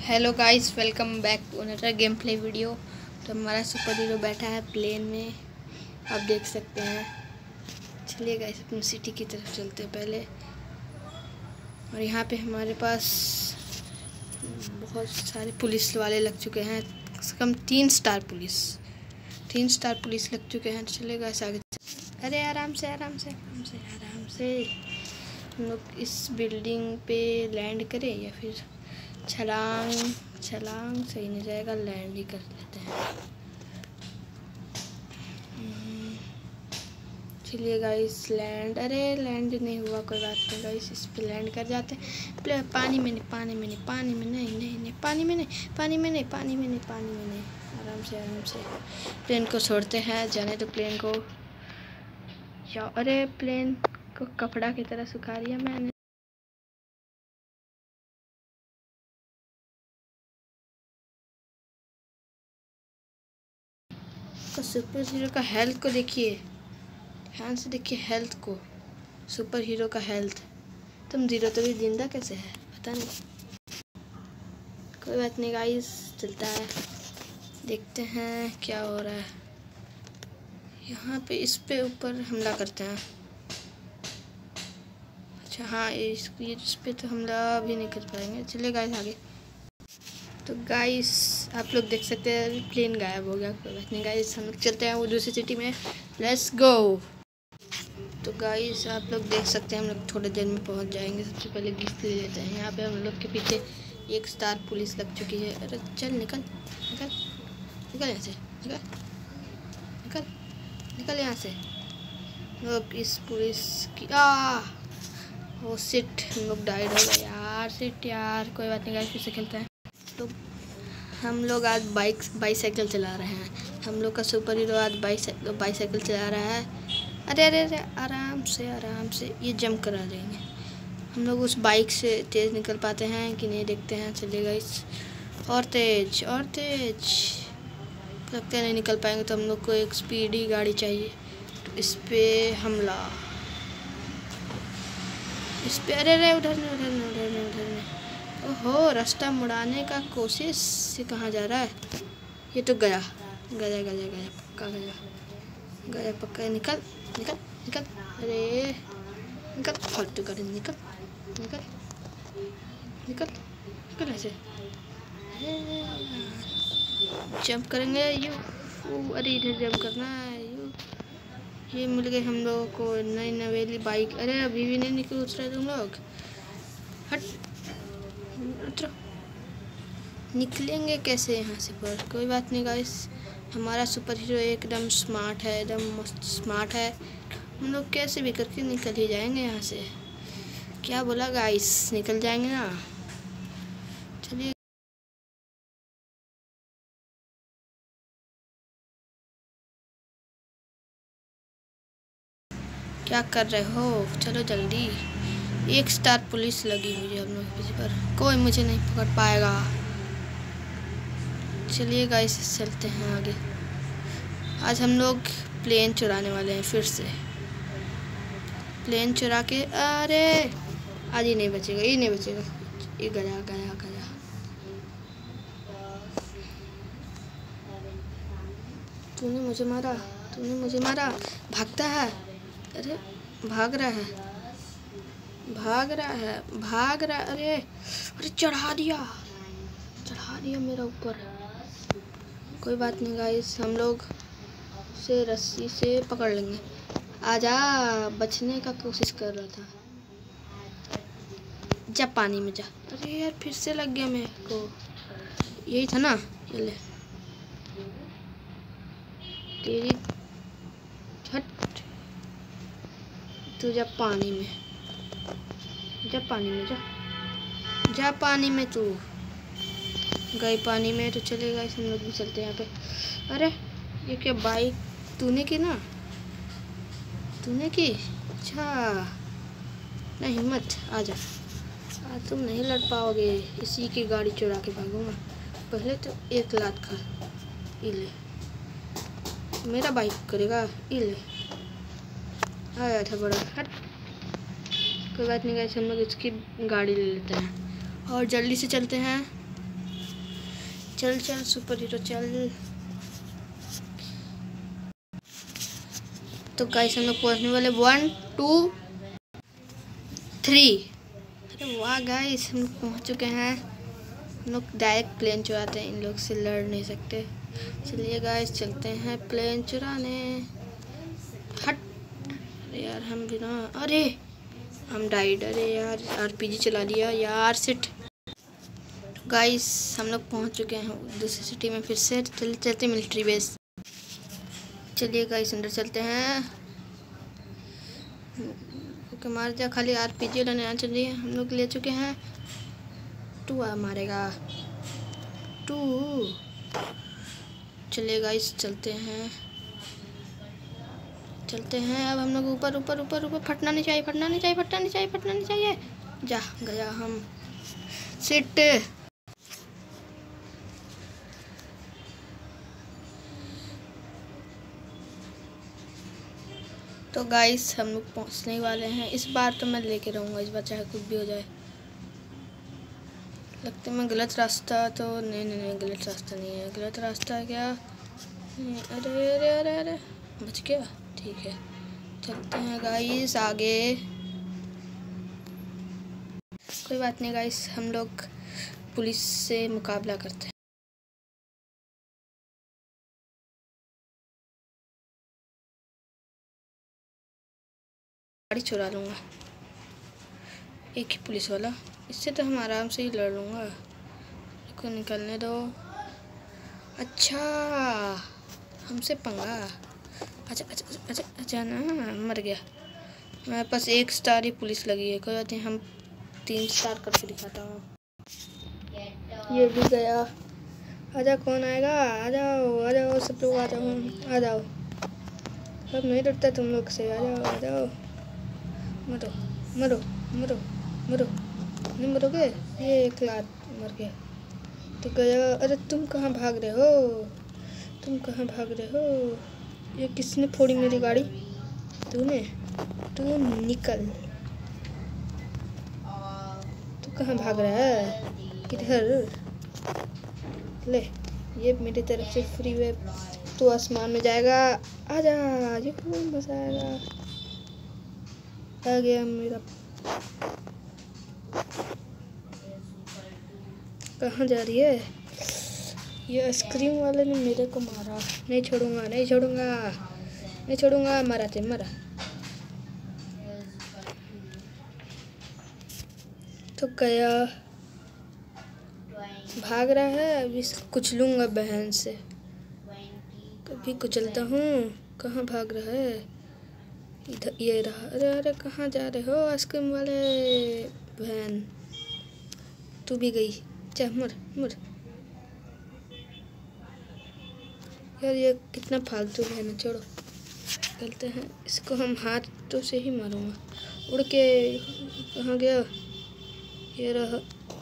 Hello guys, welcome back to another game play video. तो हमारा super hero बैठा है प्लेन में, आप देख सकते हैं। चलिए गाइस, अपनी सिटी की तरफ चलते हैं पहले। और यहाँ पे हमारे पास बहुत सारे पुलिस वाले लग चुके हैं, कम से कम 3 स्टार पुलिस लग चुके हैं। चलिए गाइस आगे। अरे आराम से आराम से आराम से आराम से हम लोग इस बिल्डिंग पे लैंड करें या फिर छलांग सही नहीं जाएगा, लैंड ही कर लेते हैं। चलिए गाइस लैंड, अरे लैंड नहीं हुआ, कोई बात नहीं गाइस, इस पे लैंड कर जाते हैं। पानी में नहीं, आराम से प्लेन को छोड़ते हैं, जाने तो प्लेन को। अरे प्लेन को कपड़ा की तरह सुखा दिया मैंने। तो सुपर हीरो का हेल्थ को देखिए, ध्यान से देखिए हेल्थ को, सुपर हीरो का हेल्थ। तुम जीरो तो भी जिंदा कैसे है पता नहीं, कोई बात नहीं गाइस, चलता है, देखते हैं क्या हो रहा है। यहाँ पे इस पे ऊपर हमला करते हैं। अच्छा हाँ, इस पे तो हमला भी नहीं कर पाएंगे। चलिए गाइस आगे। तो गाइस आप लोग देख सकते हैं प्लेन गायब हो गया, कोई बात नहीं गाइस, हम लोग चलते हैं वो दूसरी सिटी में। Let's go. तो गाइस आप लोग देख सकते हैं हम लोग थोड़ी देर में पहुंच जाएंगे। सबसे पहले गिफ्ट ले लेते हैं। यहाँ पे हम लोग के पीछे 1 स्टार पुलिस लग चुकी है। अरे चल निकल निकल निकल यहाँ से, निकल निकल निकल यहाँ से। लोग इस पुलिस की वो सिट, हम लोग डाइड हो गए यार, सिट यार, कोई बात नहीं गाइस, फिर से खेलते हैं। तो हम लोग आज बाईसाइकिल चला रहे हैं। हम लोग का सुपर हीरो आज बाईसाइकिल चला रहा है। अरे आराम से ये जंप करा देंगे। हम लोग उस बाइक से तेज़ निकल पाते हैं कि नहीं, देखते हैं। चलिएगा इस और तेज लगता है नहीं निकल पाएंगे, तो हम लोग को एक स्पीडी गाड़ी चाहिए। तो इस पे हमला, इस पे अरे उधर नहीं। ओहो, रास्ता मुड़ाने का कोशिश से कहाँ जा रहा है ये? तो गया पक्का। निकल अरे निकल, फालतू गाड़ी, निकल ऐसे। जंप करेंगे यू, अरे इधर जंप करना है यू। ये मिल गए हम लोगों को नई नवेली बाइक। अरे अभी भी नहीं निकल उतरे तुम लोग, हट उतरो। निकलेंगे कैसे यहाँ से? पर कोई बात नहीं गाइस, हमारा सुपर हीरो एकदम स्मार्ट है, एकदम मस्त स्मार्ट है। हम लोग कैसे भी करके निकल ही जाएंगे यहाँ से। क्या बोला गाइस, निकल जाएंगे ना। चलिए क्या कर रहे हो, चलो जल्दी। 1 स्टार पुलिस लगी हुई है हम लोग किसी पर, कोई मुझे नहीं पकड़ पाएगा। चलिए गाइस चलते हैं आगे। आज हम लोग प्लेन चुराने वाले हैं, फिर से प्लेन चुरा के। अरे आज ये नहीं बचेगा, ये गया। तूने मुझे मारा, भागता है। अरे भाग रहा है। अरे चढ़ा दिया मेरा ऊपर। कोई बात नहीं गाइस, हम लोग से रस्सी से पकड़ लेंगे। आजा, बचने का कोशिश कर रहा था, जा पानी में जा। अरे यार फिर से लग गया मेरे को, यही था ना। ये ले तेरी हट, तू जा पानी में, जा पानी में तू गई पानी में। तो चलेगा इस, हम लोग भी चलते हैं यहाँ पे। अरे ये क्या बाइक तूने की? अच्छा ना, हिम्मत आजा। आज तुम नहीं लड़ पाओगे, इसी की गाड़ी चुरा के भागूंगा। पहले तो 1 लात खा, ये ले, मेरा बाइक करेगा, ये ले, आया था बड़ा, हट। कोई बात नहीं गाइस, हम लोग इसकी गाड़ी ले लेते हैं और जल्दी से चलते हैं। चल चल सुपर हीरो चल। तो गाइस हम लोग पहुंचने वाले 1 2 3। अरे वाह गाइस हम लोग पहुंच चुके हैं। हम लोग डायरेक्ट प्लेन चुराते हैं, इन लोग से लड़ नहीं सकते। चलिए गाइस चलते हैं प्लेन चुराने। हट। अरे यार हम भी ना, अरे हम डाइड। अरे यार RPG चला लिया यार, सिट। गाइस हम लोग पहुंच चुके हैं दूसरी सिटी में फिर से। चलते मिलिट्री बेस। चलिए गाइस अंदर चलते हैं। ओके मार जा, खाली RPG लेने आना चाहिए। हम लोग ले चुके हैं। 2 मारेगा 2। चलिए गाइस चलते हैं अब हम लोग ऊपर ऊपर ऊपर ऊपर। फटना नहीं चाहिए, फटना नहीं चाहिए, फटना नहीं चाहिए, फटना नहीं चाहिए। जा गया हम, सिट। तो गाइस हम लोग पहुंचने वाले हैं। इस बार तो मैं लेके रहूँगा, इस बार चाहे कुछ भी हो जाए। लगता है मैं गलत रास्ता, तो नहीं गलत रास्ता नहीं है। गलत रास्ता है क्या? अरे अरे अरे अरे बच गया, ठीक है। चलते हैं गाइस आगे। कोई बात नहीं गाइस, हम लोग पुलिस से मुकाबला करते हैं। गाड़ी चुरा लूँगा, एक ही पुलिस वाला, इससे तो हम आराम से ही लड़ लूँगा। इसको निकलने दो। अच्छा हमसे पंगा। अच्छा अच्छा अच्छा अच्छा ना, मर गया। मेरे पास 1 स्टार ही पुलिस लगी है। कोई बात नहीं, हम 3 स्टार करके दिखाता हूँ। ये भी गया। आजा, कौन आएगा? आ जाओ आ जाओ सब लोग, आ जाओ आ जाओ। अब नहीं डरता तुम लोग से, आ जाओ आ जाओ। मरो मरो मरो मरो, नहीं मरोगे? ये 1 लात मर गया तो गया। अरे तुम कहाँ भाग रहे हो? तुम कहाँ भाग रहे हो? ये किसने फोड़ी मेरी गाड़ी? तूने? तू निकल। तू कहाँ भाग रहा है? किधर? ले, ये मेरी तरफ से फ्री वे। तू आसमान में जाएगा। आजा, ये खूब मजा आएगा। आ गया मेरा। कहाँ जा रही है? ये आइसक्रीम वाले ने मेरे को मारा। नहीं छोड़ूंगा, नहीं छोड़ूंगा, नहीं छोड़ूंगा। मरा थे, मरा तो गया। भाग रहा है, अभी कुचलूंगा बहन से। कभी कुचलता हूँ। कहाँ भाग रहा है? इधर ये रहा। अरे अरे कहाँ जा रहे हो आइसक्रीम वाले? बहन तू भी गई। जा मर मर। यार ये कितना फालतू है ना, छोड़ो। चलते हैं, इसको हम हाथों से ही मारूंगा। उड़ के कहाँ गया? ये रहा।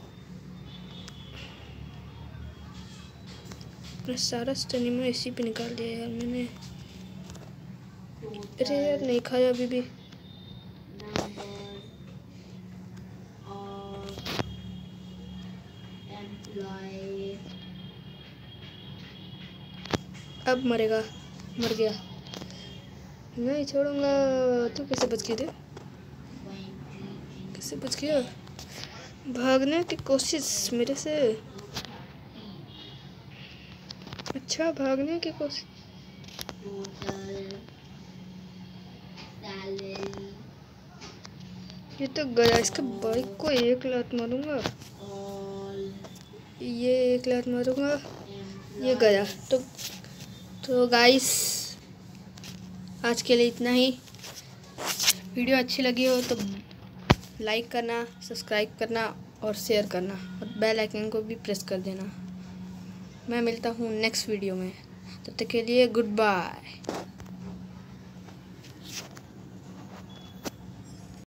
अपना सारा स्टेमिना इसी पे निकाल दिया यार मैंने। अरे यार नहीं खाया अभी भी। अब मरेगा, मर गया। नहीं छोड़ूंगा। तू कैसे बच गया? कैसे बच गया? भागने की कोशिश मेरे से। अच्छा भागने की कोशिश। ये तो गया। इसका बाइक को 1 लात मारूंगा। ये 1 लात मारूंगा। ये गया। तो गाइस आज के लिए इतना ही। वीडियो अच्छी लगी हो तो लाइक करना, सब्सक्राइब करना और शेयर करना, और बेल आइकन को भी प्रेस कर देना। मैं मिलता हूँ नेक्स्ट वीडियो में, तब तक के लिए गुड बाय।